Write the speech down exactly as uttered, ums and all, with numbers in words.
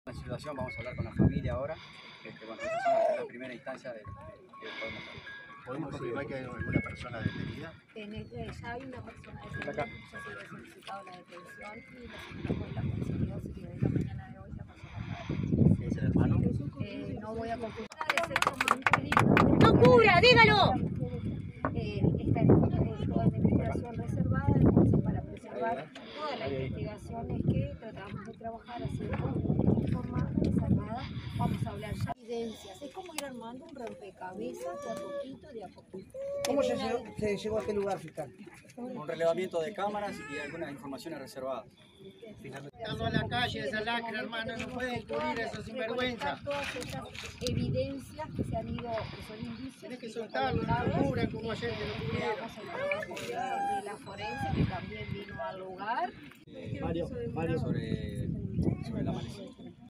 La situación, vamos a hablar con la familia ahora. Este, bueno, esta es la primera instancia de, de, de podemos hacer. ¿Podemos confirmar que hay alguna persona detenida? En el, ya hay una persona detenida, ya se le ha solicitado la detención y la señora juez la consiguió, así que de la mañana de hoy la persona ¿Es el hermano? eh, no voy a confirmar, es el comando. ¡No cubra, dígalo! Eh, está en eh, toda la investigación reservada, entonces para preservar todas las investigaciones que tratamos de trabajar así de forma reservada, vamos a hablar ya de evidencias. Es como ir armando un rompecabezas de a poquito, de a poquito. ¿Cómo se llegó, se llegó a este lugar, fiscal? Un relevamiento de cámaras y algunas informaciones reservadas. Estamos en la calle de esa lacra, hermano, no pueden cubrir eso sinvergüenza. Todas estas evidencias que se han ido, que son indicios. Tienes que soltarlo, no lo cubran como ayer que lo cubrieron. Vamos al trabajo de, de la forense que también vino al lugar. Eh, Mario, Mario. Sobre, sobre el amanecer.